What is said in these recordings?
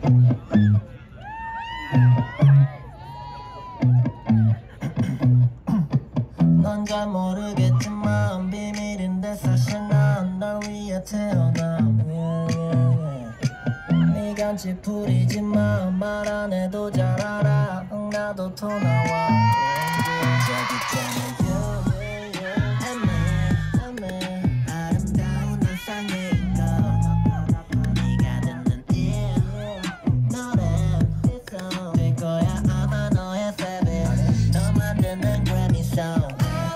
넌 잘 모르겠지만 비밀인데 사실 난 널 위해 태어나 네가 찌푸리지만 말 안 해도 잘 알아 나도 토 나와 저기 있잖아 아름다운 일상에 있고 네가 듣는 이 노래는 될 거야 아마 너의 favorite 너 만드는 Grammy song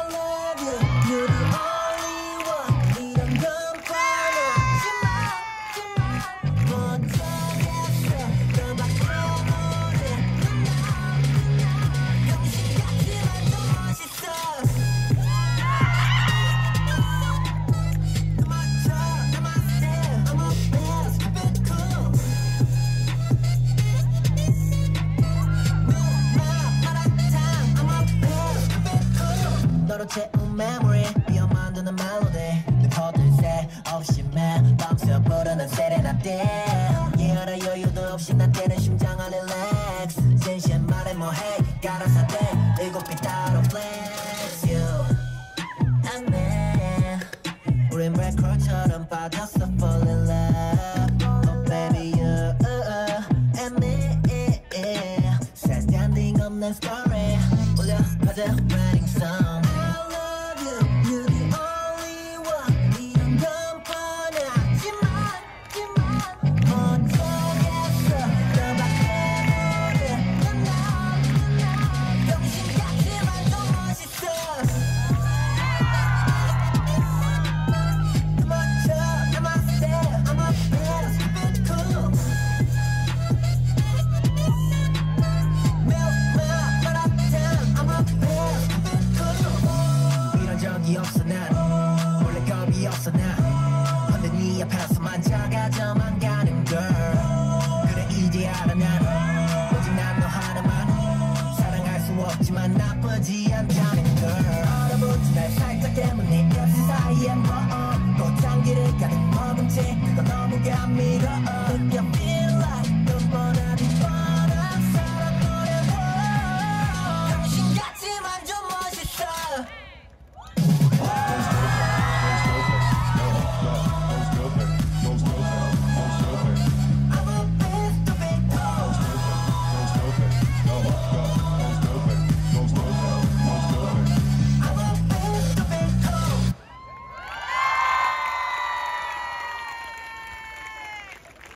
너로 채운 memory 비어 만드는 멜로디 내 퍼즐 새 없이 매 밤새 부르는 세레나데 예어라 여유도 없이 난 때는 심장을 relax 진심 말해 뭐해 갈아서 돼 일곱 비 따로 flex you and me 우린 break처럼 빠졌어 fall in love oh baby you and me sad ending 없는 story 올려 가자 wedding song 없어 난 원래 겁이 없어 난 근데 네 앞에서만 작아져만 가는 girl 그래 이제 알아 난 오직 난 너 하나만 사랑할 수 없지만 나쁘지 않다는 girl 얼어붙은 날 살짝 때문에 곁 사이엔 꽃향기를 가득 머금채 그거 너무 감미로워 느껴 feel